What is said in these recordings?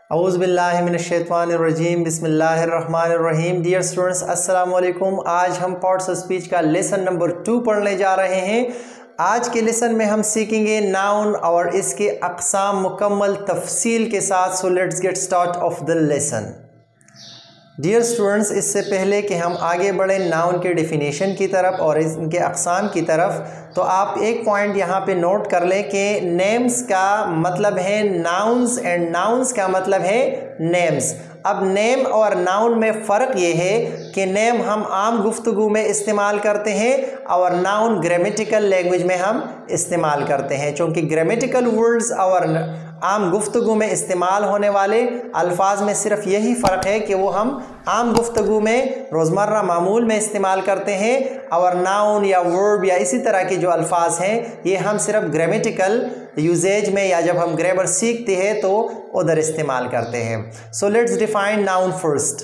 औज़ुबिल्लाहिमिनश्शैतानिर्रजीम बिस्मिल्लाहिर्रहमानिर्रहीम। Dear students, अस्सलाम वालेकुम। आज हम पार्ट्स ऑफ स्पीच का लेसन नंबर 2 पढ़ने जा रहे हैं। आज के लेसन में हम सीखेंगे नाउन और इसके अक़साम मुकम्मल तफसील के साथ। So let's get start off the lesson. Dear students, इससे पहले कि हम आगे बढ़ें नाउन के डेफिनेशन की तरफ और इनके अक़साम की तरफ, तो आप एक पॉइंट यहाँ पे नोट कर लें कि नेम्स का मतलब है नाउन्स एंड नाउन्स का मतलब है नेम्स। अब नेम और नाउन में फ़र्क ये है कि नेम हम आम गुफ्तगू में इस्तेमाल करते हैं और नाउन ग्रामेटिकल लैंग्वेज में हम इस्तेमाल करते हैं। चूँकि ग्रामेटिकल वर्ड्स और आम गुफ्तगू में इस्तेमाल होने वाले अल्फाज में सिर्फ यही फ़र्क है कि वो हम आम गुफ्तगू में रोज़मर्रा मामूल में इस्तेमाल करते हैं और नाउन या वर्ब या इसी तरह के जो अल्फाज हैं ये हम सिर्फ ग्रामेटिकल यूजेज में या जब हम ग्रामर सीखते हैं तो उधर इस्तेमाल करते हैं। So let's define noun first.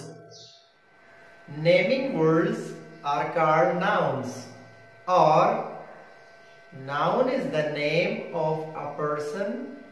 Naming words are called nouns और noun is the name of a person,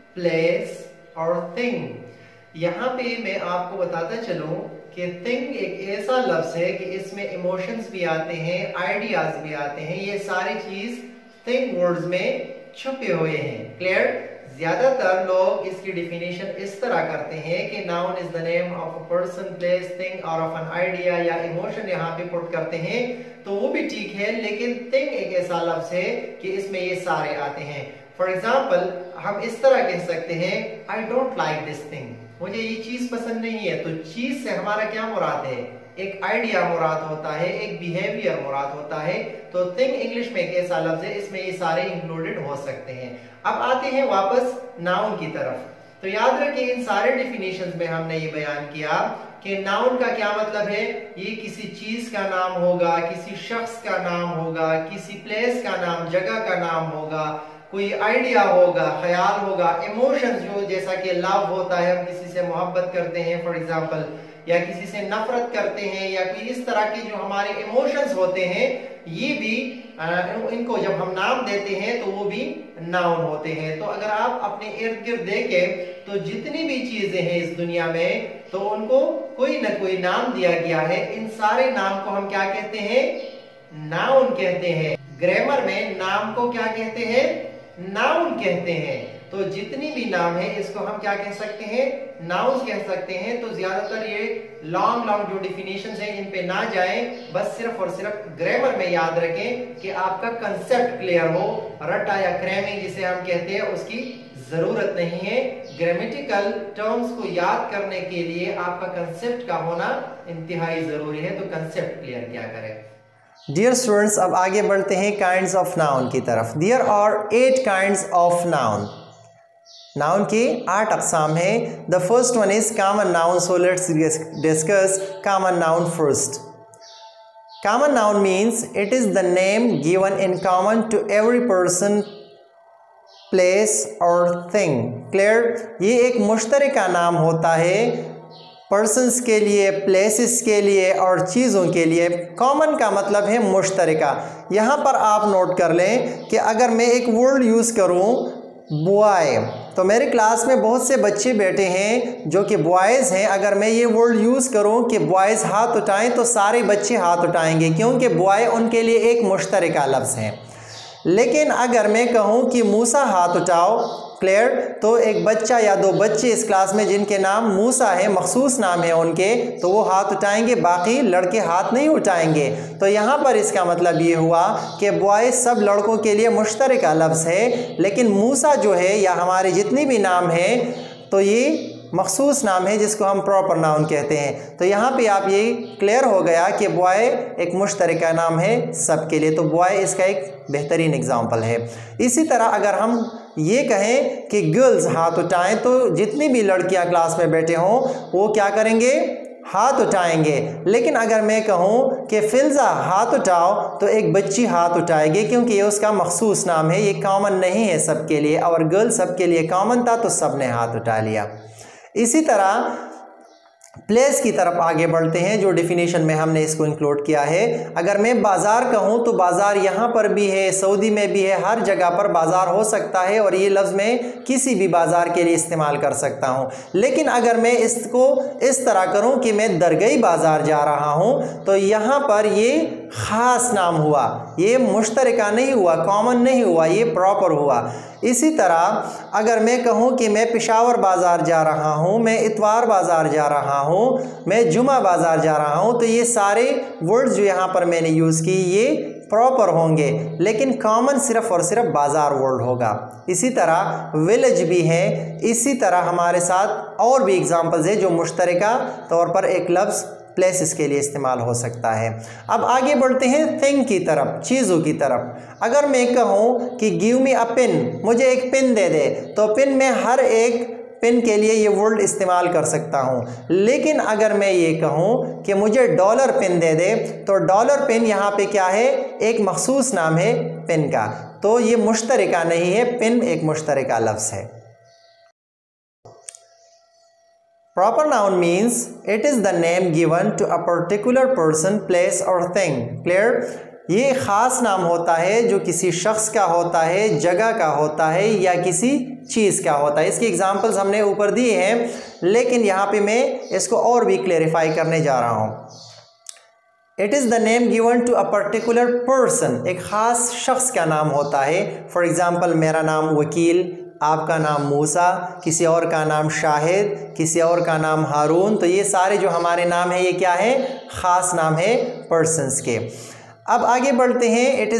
place और थिंग। यहाँ पे मैं आपको बताता चलूं कि थिंग एक ऐसा लफ्ज है कि इसमें इमोशंस भी आते हैं, आइडियाज भी आते हैं। ये सारी चीज थिंग वर्ड्स में छुपे हुए हैं। क्लियर? ज्यादातर लोग इसकी डिफिनेशन इस तरह करते हैं कि noun is the name of a person, place, thing और ऑफ एन आइडिया या इमोशन यहाँ पे पुट करते हैं, तो वो भी ठीक है। लेकिन थिंग एक ऐसा लफ्ज है कि इसमें ये सारे आते हैं। फॉर एग्जाम्पल, हम इस तरह कह सकते हैं I don't like this thing, मुझे ये चीज पसंद नहीं है। तो चीज से हमारा क्या मुराद है? एक आइडिया मुराद होता है, एक बिहेवियर मुराद होता है। तो थिंग इंग्लिश में एक ऐसा लफ्ज है, इसमें ये सारे इंक्लूडेड हो सकते हैं। अब आते हैं वापस नाउन की तरफ। तो याद रखिए, इन सारे डिफिनेशंस में हमने ये बयान किया कि नाउन का क्या मतलब है। ये किसी चीज का नाम होगा, किसी शख्स का नाम होगा, किसी प्लेस का नाम, जगह का नाम होगा, कोई आइडिया होगा, ख्याल होगा, इमोशंस जो जैसा कि लव होता है, हम किसी से मोहब्बत करते हैं फॉर एग्जांपल, या किसी से नफरत करते हैं, या कोई इस तरह के जो हमारे इमोशंस होते हैं, ये भी इनको जब हम नाम देते हैं तो वो भी नाउन होते हैं। तो अगर आप अपने इर्द गिर्द देखें तो जितनी भी चीजें हैं इस दुनिया में, तो उनको कोई ना कोई नाम दिया गया है। इन सारे नाम को हम क्या कहते हैं? नाउन कहते हैं। ग्रामर में नाम को क्या कहते हैं? नाउन कहते हैं। तो जितनी भी नाम है इसको हम क्या कह सकते हैं? नाउन्स कह सकते हैं। तो ज्यादातर ये लॉन्ग जो डिफिनेशंस हैं इन पे ना जाएं, बस सिर्फ और सिर्फ ग्रामर में याद रखें कि आपका कंसेप्ट क्लियर हो। रटा या क्रैमिंग जिसे हम कहते हैं उसकी जरूरत नहीं है। ग्रामेटिकल टर्म्स को याद करने के लिए आपका कंसेप्ट का होना इंतहाई जरूरी है। तो कंसेप्ट क्लियर क्या करें। डियर स्टूडेंट्स, अब आगे बढ़ते हैं काइंड्स ऑफ नाउन की तरफ। There are 8 kinds of noun. Noun की 8 अक़साम है। The first one is common noun. So let's discuss common noun first. Common noun means it is the name given in common to every person, place और thing. Clear? ये एक मुश्तरका नाम होता है persons के लिए, प्लेसेस के लिए और चीज़ों के लिए। कॉमन का मतलब है मुश्तरका। यहाँ पर आप नोट कर लें कि अगर मैं एक वर्ड यूज़ करूँ बॉय, तो मेरे क्लास में बहुत से बच्चे बैठे हैं जो कि बॉयज़ हैं। अगर मैं ये वर्ड यूज़ करूँ कि बॉयज़ हाथ उठाएं, तो सारे बच्चे हाथ उठाएंगे, क्योंकि बॉय उनके लिए एक मुश्तरका लफ्ज़ है। लेकिन अगर मैं कहूँ कि मूसा हाथ उठाओ, क्लियर, तो एक बच्चा या 2 बच्चे इस क्लास में जिनके नाम मूसा है, मखसूस नाम है उनके, तो वो हाथ उठाएंगे, बाकी लड़के हाथ नहीं उठाएंगे। तो यहाँ पर इसका मतलब ये हुआ कि बॉय सब लड़कों के लिए मुश्तरका लफ्ज़ है, लेकिन मूसा जो है या हमारे जितने भी नाम हैं, तो ये मखसूस नाम है जिसको हम प्रॉपर नाउन कहते हैं। तो यहाँ पे आप ये क्लियर हो गया कि बॉय एक मुश्तरका नाम है सबके लिए। तो बॉय इसका एक बेहतरीन एग्जाम्पल है। इसी तरह अगर हम ये कहें कि गर्ल्स हाथ उठाएं, तो जितनी भी लड़कियां क्लास में बैठे हों वो क्या करेंगे? हाथ उठाएंगे। लेकिन अगर मैं कहूँ कि फिल्जा हाथ उठाओ, तो एक बच्ची हाथ उठाएगी, क्योंकि ये उसका मखसूस नाम है, ये कॉमन नहीं है सबके लिए। और गर्ल सबके लिए कॉमन था तो सब ने हाथ उठा लिया। इसी तरह प्लेस की तरफ आगे बढ़ते हैं, जो डिफिनीशन में हमने इसको इंक्लूड किया है। अगर मैं बाज़ार कहूँ तो बाज़ार यहाँ पर भी है, सऊदी में भी है, हर जगह पर बाज़ार हो सकता है और ये लफ्ज़ मैं किसी भी बाज़ार के लिए इस्तेमाल कर सकता हूँ। लेकिन अगर मैं इसको इस तरह करूँ कि मैं दरगाही बाज़ार जा रहा हूँ तो यहाँ पर ये ख़ास नाम हुआ, ये मुश्तरका नहीं हुआ, कॉमन नहीं हुआ, ये प्रॉपर हुआ। इसी तरह अगर मैं कहूँ कि मैं पेशावर बाज़ार जा रहा हूँ, मैं इतवार बाज़ार जा रहा हूँ, मैं जुमा बाज़ार जा रहा हूँ, तो ये सारे वर्ड्स जो यहाँ पर मैंने यूज़ की ये प्रॉपर होंगे, लेकिन कॉमन सिर्फ़ और सिर्फ बाज़ार वर्ड होगा। इसी तरह विलेज भी है, इसी तरह हमारे साथ और भी एग्जांपल्स है जो मुश्तरका तौर पर एक लफ्ज़ प्लेसेस के लिए इस्तेमाल हो सकता है। अब आगे बढ़ते हैं थिंग की तरफ, चीज़ों की तरफ। अगर मैं कहूँ कि गिव मी अ पेन, मुझे एक पेन दे दे, तो पेन में हर एक पेन के लिए ये वर्ड इस्तेमाल कर सकता हूँ। लेकिन अगर मैं ये कहूँ कि मुझे डॉलर पेन दे दे, तो डॉलर पेन यहाँ पे क्या है, एक मखसूस नाम है पेन का, तो ये मुश्तरका नहीं है, पेन एक मुश्तरका लफ्ज़ है। Proper noun means it is the name given to a particular person, place or thing. Clear? ये ख़ास नाम होता है जो किसी शख्स का होता है, जगह का होता है या किसी चीज़ का होता है। इसकी एग्जांपल्स हमने ऊपर दिए हैं, लेकिन यहाँ पे मैं इसको और भी क्लेरिफाई करने जा रहा हूँ। It is the name given to a particular person, एक ख़ास शख्स का नाम होता है। फॉर एग्ज़ाम्पल मेरा नाम वकील, आपका नाम मूसा, किसी और का नाम शाहिद, किसी और का नाम हारून, तो ये सारे जो हमारे नाम हैं ये क्या है, ख़ास नाम है पर्सन्स के। अब आगे बढ़ते हैं। It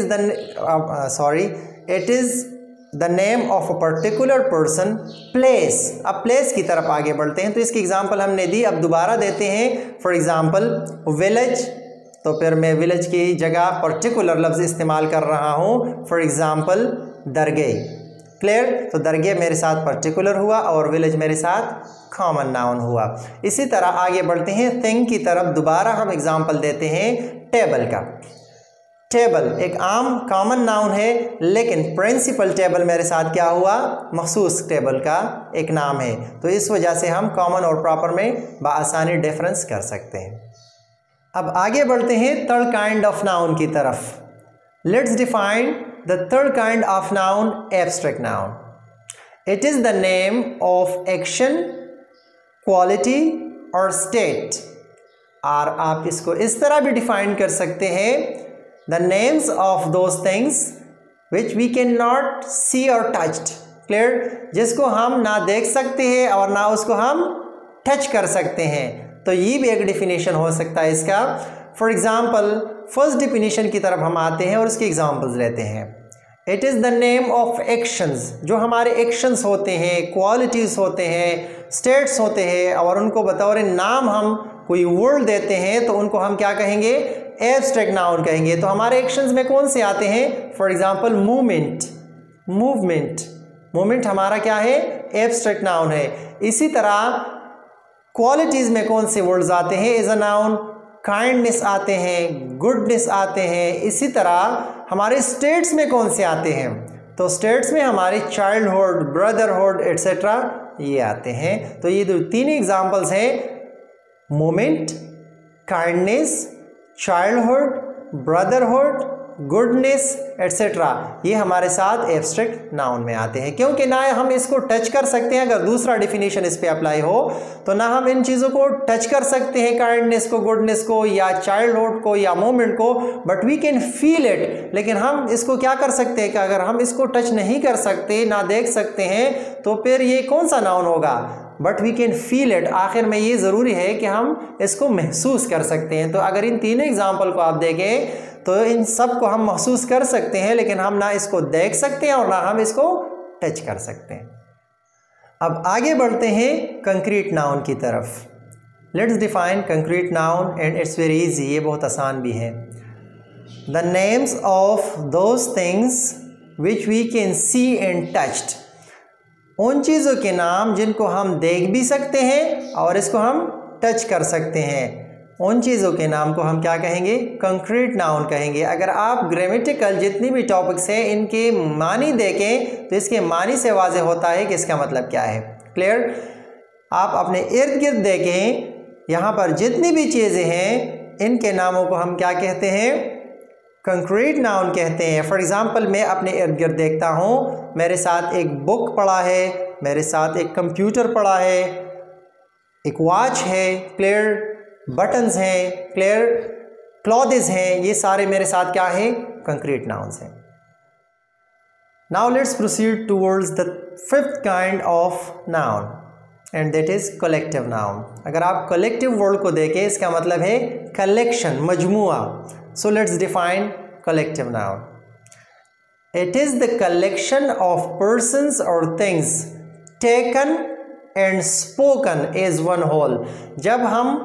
is the name of a particular person, place. अब प्लेस की तरफ आगे बढ़ते हैं, तो इसकी एग्जांपल हमने दी, अब दोबारा देते हैं। फॉर एग्जांपल विलेज, तो फिर मैं विलेज की जगह पर्टिकुलर लफ्ज़ इस्तेमाल कर रहा हूँ। फॉर एग्जांपल दरगाह। क्लियर? तो दरगाह मेरे साथ पर्टिकुलर हुआ और विलेज मेरे साथ कॉमन नाउन हुआ। इसी तरह आगे बढ़ते हैं थिंग की तरफ। दोबारा हम एग्जांपल देते हैं टेबल का। टेबल एक आम कॉमन नाउन है, लेकिन प्रिंसिपल टेबल मेरे साथ क्या हुआ, मखसूस टेबल का एक नाम है, तो इस वजह से हम कॉमन और प्रॉपर में बआसानी डिफरेंस कर सकते हैं। अब आगे बढ़ते हैं थर्ड काइंड ऑफ नाउन की तरफ। Let's define the third kind of noun, abstract noun. It is the name of action, quality or state. और आप इसको इस तरह भी डिफाइन कर सकते हैं, the names of those things which we cannot see or touched. Clear? जिसको हम ना देख सकते हैं और ना उसको हम टच कर सकते हैं, तो ये भी एक डिफिनेशन हो सकता है इसका। फॉर एग्जाम्पल फर्स्ट डिफिनीशन की तरफ हम आते हैं और उसके एग्जाम्पल्स लेते हैं। It is the name of actions, जो हमारे एक्शंस होते हैं, क्वालिटीज़ होते हैं, स्टेट्स होते हैं, और उनको बतौर नाम हम कोई वर्ड देते हैं तो उनको हम क्या कहेंगे, एब्स्ट्रैक्ट नाउन कहेंगे। तो हमारे एक्शंस में कौन से आते हैं, फॉर एग्जांपल मूवमेंट, मूवमेंट हमारा क्या है, एब्स्ट्रैक्ट नाउन है। इसी तरह क्वालिटीज़ में कौन से वर्ड्स आते हैं, एज अ नाउन काइंडनेस आते हैं, गुडनेस आते हैं। इसी तरह हमारे स्टेट्स में कौन से आते हैं, तो स्टेट्स में हमारे चाइल्डहुड, ब्रदरहुड एट्सेट्रा ये आते हैं। तो ये जो तीन एग्जांपल्स हैं, moment, kindness, childhood, brotherhood, goodness etcetera, ये हमारे साथ एब्स्ट्रैक्ट नाउन में आते हैं। क्योंकि ना हम इसको टच कर सकते हैं, अगर दूसरा डिफिनीशन इस पे अप्लाई हो तो ना हम इन चीज़ों को टच कर सकते हैं, काइंडनेस को, गुडनेस को, या चाइल्डहुड को, या मोमेंट को, but we can feel it. लेकिन हम इसको क्या कर सकते हैं कि अगर हम इसको टच नहीं कर सकते, ना देख सकते हैं, तो फिर ये कौन सा नाउन होगा, but we can feel it. आखिर में ये ज़रूरी है कि हम इसको महसूस कर सकते हैं। तो अगर इन तीनों एग्जाम्पल को आप देखें तो इन सब को हम महसूस कर सकते हैं, लेकिन हम ना इसको देख सकते हैं और ना हम इसको टच कर सकते हैं। अब आगे बढ़ते हैं कंक्रीट नाउन की तरफ। Let's define concrete noun and it's very easy, ये बहुत आसान भी है। The names of those things which we can see and touched, उन चीज़ों के नाम जिनको हम देख भी सकते हैं और इसको हम टच कर सकते हैं, उन चीज़ों के नाम को हम क्या कहेंगे, कंक्रीट नाउन कहेंगे। अगर आप ग्रामेटिकल जितनी भी टॉपिक्स हैं इनके मानी देखें तो इसके मानी से वाज़ेह होता है कि इसका मतलब क्या है। क्लियर? आप अपने इर्द गिर्द देखें यहाँ पर जितनी भी चीज़ें हैं इनके नामों को हम क्या कहते हैं? कंक्रीट नाउन कहते हैं। फॉर एग्ज़ाम्पल मैं अपने इर्द गिर्द देखता हूँ, मेरे साथ एक बुक पड़ा है, मेरे साथ एक कंप्यूटर पड़ा है, एक वॉच है, क्लियर बटन्स हैं, क्लियर क्लॉथ्स हैं, ये सारे मेरे साथ क्या है? कंक्रीट नाउन्स हैं। Now let's proceed towards the fifth kind of noun and that is collective noun. अगर आप कलेक्टिव वर्ड को देखें इसका मतलब है कलेक्शन, मजमुआ। So let's define collective noun. It is the collection of persons और things taken and spoken as one whole. जब हम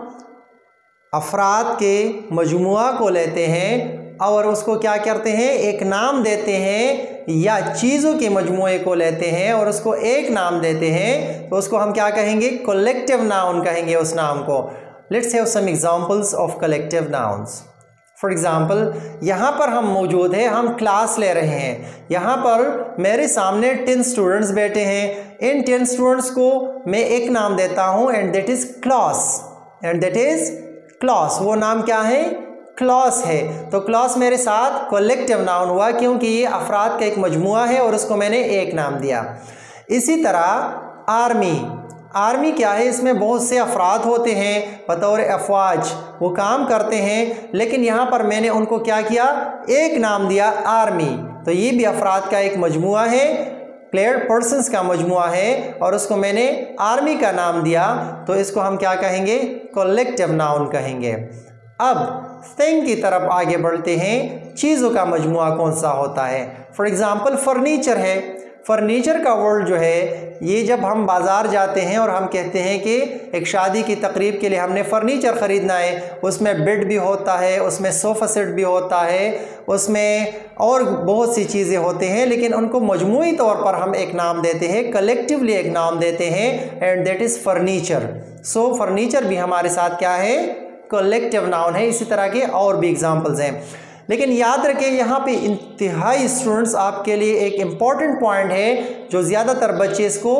अफराद के मजमुआ को लेते हैं और उसको क्या करते हैं? एक नाम देते हैं, या चीज़ों के मजमुए को लेते हैं और उसको एक नाम देते हैं, तो उसको हम क्या कहेंगे? कलेक्टिव नाउन कहेंगे उस नाम को। Let's have some examples of collective nouns. For example यहाँ पर हम मौजूद हैं, हम क्लास ले रहे हैं। यहाँ पर मेरे सामने 10 स्टूडेंट्स बैठे हैं। इन 10 स्टूडेंट्स को मैं एक नाम देता हूँ and that is class, and that is class. वो नाम क्या है? क्लास है। तो क्लास मेरे साथ कलेक्टिव नाउन हुआ क्योंकि ये अफराद का एक मजमुआ है और उसको मैंने एक नाम दिया। इसी तरह आर्मी, आर्मी क्या है? इसमें बहुत से अफराद होते हैं बतौर अफवाज, वो काम करते हैं, लेकिन यहाँ पर मैंने उनको क्या किया? एक नाम दिया, आर्मी। तो ये भी अफराद का एक मजमुआ है, क्लियर पर्सन्स का मजमुआ है, और उसको मैंने आर्मी का नाम दिया, तो इसको हम क्या कहेंगे? कलेक्टिव नाउन कहेंगे। अब थिंग की तरफ आगे बढ़ते हैं। चीज़ों का मजमुआ कौन सा होता है? फॉर एग्ज़ाम्पल फर्नीचर है। फर्नीचर का वर्ड जो है, ये जब हम बाज़ार जाते हैं और हम कहते हैं कि एक शादी की तकरीब के लिए हमने फ़र्नीचर ख़रीदना है, उसमें बेड भी होता है, उसमें सोफ़ा सेट भी होता है, उसमें और बहुत सी चीज़ें होते हैं, लेकिन उनको मजमूई तौर पर हम एक नाम देते हैं, कलेक्टिवली एक नाम देते हैं, and that is furniture. So furniture भी हमारे साथ क्या है? कलेक्टिव नाउन है। इसी तरह के और भी एग्जांपल्स हैं, लेकिन याद रखें यहाँ पे इंतहाई स्टूडेंट्स आपके लिए एक इम्पॉर्टेंट पॉइंट है जो ज़्यादातर बच्चे इसको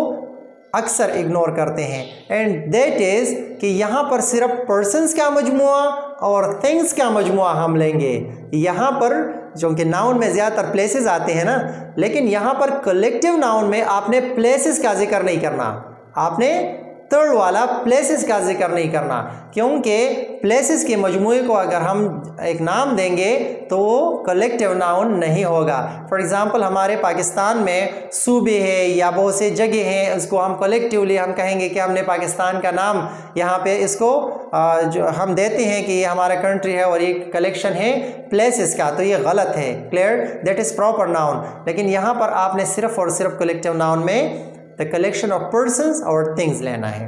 अक्सर इग्नोर करते हैं, एंड दैट इज़ कि यहाँ पर सिर्फ पर्सन्स का मजमुआ और थिंग्स का मजमुआ हम लेंगे। यहाँ पर जो कि नाउन में ज़्यादातर प्लेसेस आते हैं ना, लेकिन यहाँ पर कलेक्टिव नाउन में आपने प्लेसेस का जिक्र नहीं करना, आपने थर्ड वाला प्लेसेस का जिक्र नहीं करना, क्योंकि प्लेसेस के मजमूए को अगर हम एक नाम देंगे तो वो कलेक्टिव नाउन नहीं होगा। फॉर एग्ज़ाम्पल हमारे पाकिस्तान में सूबे है या बहुत से जगह हैं, उसको हम कलेक्टिवली हम कहेंगे कि हमने पाकिस्तान का नाम यहाँ पे इसको जो हम देते हैं कि ये हमारा कंट्री है और ये कलेक्शन है प्लेसेस का, तो ये गलत है। Clear? That is proper noun. लेकिन यहाँ पर आपने सिर्फ और सिर्फ कलेक्टिव नाउन में the collection of persons or things लेना है।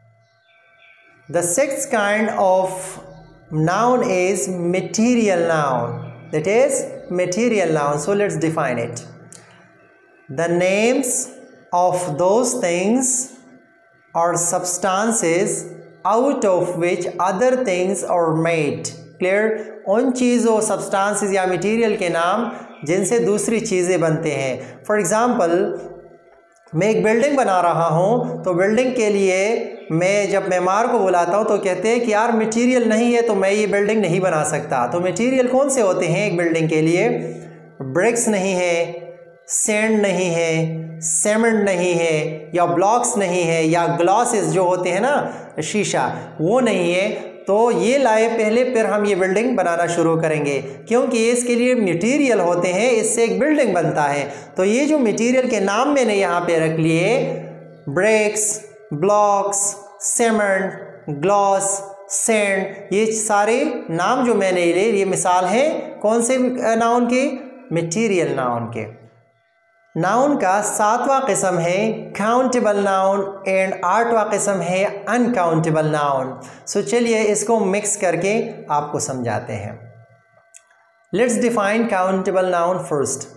The sixth kind of noun is material noun. That is material noun. So let's define it. The names of those things or substances out of which other things are made. Clear? उन चीज़ों substances या material के नाम जिनसे दूसरी चीज़ें बनते हैं। For example, मैं एक बिल्डिंग बना रहा हूँ, तो बिल्डिंग के लिए मैं जब मेमार को बुलाता हूँ तो कहते हैं कि यार मटेरियल नहीं है तो मैं ये बिल्डिंग नहीं बना सकता। तो मटेरियल कौन से होते हैं एक बिल्डिंग के लिए? ब्रिक्स नहीं है, सैंड नहीं है, सीमेंट नहीं है, या ब्लॉक्स नहीं है, या ग्लासेस जो होते हैं ना शीशा, वो नहीं है। तो ये लाए पहले, फिर हम ये बिल्डिंग बनाना शुरू करेंगे, क्योंकि इसके लिए मटेरियल होते हैं, इससे एक बिल्डिंग बनता है। तो ये जो मटेरियल के नाम मैंने यहाँ पे रख लिए, bricks, blocks, cement, glass, sand, ये सारे नाम जो मैंने लिए, ये मिसाल है कौन से नाउन के? मटेरियल नाउन के। नाउन का 7वां किस्म है काउंटेबल नाउन एंड 8वां किस्म है अनकाउंटेबल नाउन। सो चलिए इसको मिक्स करके आपको समझाते हैं। Let's define countable noun first.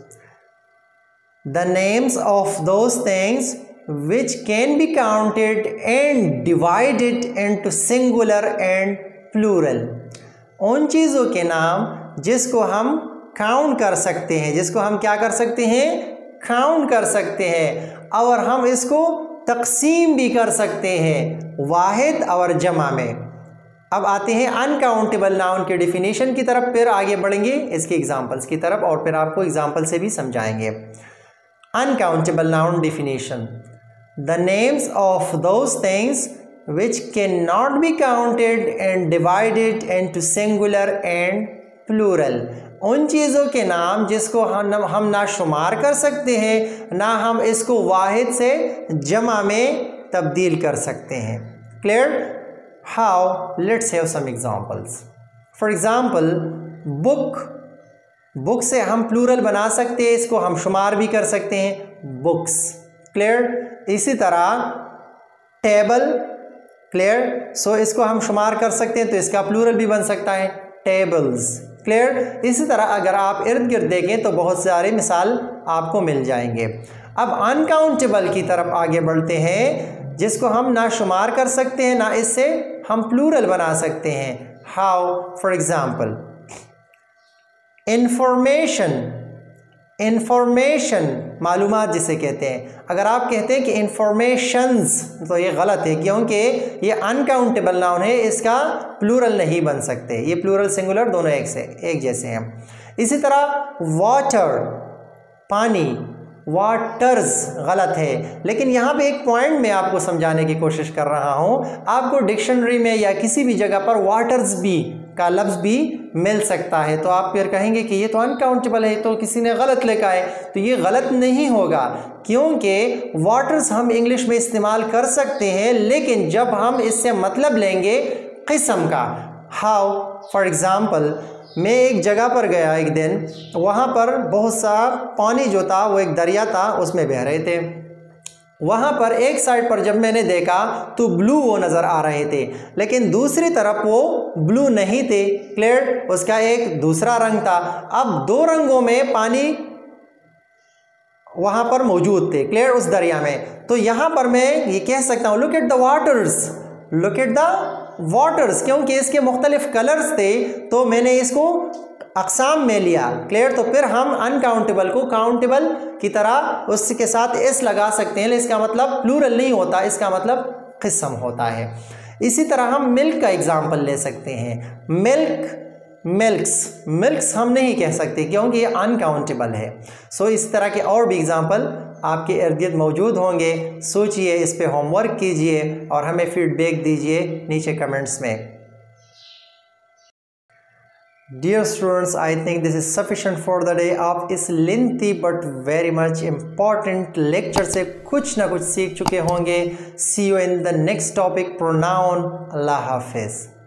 The names of those things which can be counted and divided into singular and plural। उन चीज़ों के नाम जिसको हम काउंट कर सकते हैं, जिसको हम क्या कर सकते हैं? काउंट कर सकते हैं, और हम इसको तकसीम भी कर सकते हैं वाहिद और जमा में। अब आते हैं अनकाउंटेबल नाउन के डिफिनीशन की तरफ, फिर आगे बढ़ेंगे इसके एग्जांपल्स की तरफ और फिर आपको एग्जांपल से भी समझाएंगे। Uncountable noun definition: the names of those things which cannot be counted and divided into singular and plural। उन चीज़ों के नाम जिसको हम ना शुमार कर सकते हैं, ना हम इसको वाहिद से जमा में तब्दील कर सकते हैं। Clear? How? Let's have some examples. For example, book से हम प्लूरल बना सकते हैं, इसको हम शुमार भी कर सकते हैं, बुक्स। क्लियर? इसी तरह टेबल, क्लियर, सो इसको हम शुमार कर सकते हैं तो इसका प्लूरल भी बन सकता है, टेबल्स। क्लियर? इसी तरह अगर आप इर्द गिर्द देखें तो बहुत सारे मिसाल आपको मिल जाएंगे। अब अनकाउंटेबल की तरफ आगे बढ़ते हैं, जिसको हम ना शुमार कर सकते हैं ना इससे हम प्लूरल बना सकते हैं। हाउ? फॉर एग्जाम्पल, इंफॉर्मेशन मालूमात जिसे कहते हैं। अगर आप कहते हैं कि इंफॉर्मेशंस तो ये गलत है, क्योंकि ये अनकाउंटेबल नाउन है, इसका प्लूरल नहीं बन सकते। ये प्लूरल सिंगुलर दोनों एक जैसे हैं। इसी तरह वाटर, पानी, वाटर्स गलत है। लेकिन यहाँ पे एक पॉइंट मैं आपको समझाने की कोशिश कर रहा हूँ। आपको डिक्शनरी में या किसी भी जगह पर वाटर्स भी का लफ्ज़ भी मिल सकता है, तो आप फिर कहेंगे कि ये तो अनकाउंटेबल है, तो किसी ने गलत लिखा है। तो ये गलत नहीं होगा, क्योंकि वाटर्स हम इंग्लिश में इस्तेमाल कर सकते हैं, लेकिन जब हम इससे मतलब लेंगे किस्म का। हाउ? फॉर एग्ज़ाम्पल, मैं एक जगह पर गया एक दिन, वहाँ पर बहुत सा पानी जो था वो एक दरिया था, उसमें बह रहे थे। वहाँ पर एक साइड पर जब मैंने देखा तो ब्लू वो नज़र आ रहे थे, लेकिन दूसरी तरफ वो ब्लू नहीं थे। क्लियर? उसका एक दूसरा रंग था। अब दो रंगों में पानी वहाँ पर मौजूद थे, क्लियर, उस दरिया में। तो यहाँ पर मैं ये कह सकता हूँ, look at the waters, look at the waters, क्योंकि इसके मुख्तलिफ कलर्स थे तो मैंने इसको अक़साम में लिया। क्लियर? तो फिर हम अनकाउंटेबल को काउंटेबल की तरह उसके साथ एस लगा सकते हैं, इसका मतलब प्लूरल नहीं होता, इसका मतलब किस्म होता है। इसी तरह हम मिल्क का एग्जाम्पल ले सकते हैं। मिल्क्स हम नहीं कह सकते, क्योंकि ये अनकाउंटेबल है। सो इस तरह के और भी एग्जाम्पल आपके इर्द गिर्द मौजूद होंगे। सोचिए, इस पे होमवर्क कीजिए और हमें फीडबैक दीजिए नीचे कमेंट्स में। Dear students, I think this is sufficient for the day. आप इस lengthy but very much important lecture से कुछ ना कुछ सीख चुके होंगे। See you in the next topic, pronoun. अल्लाह हाफिज़।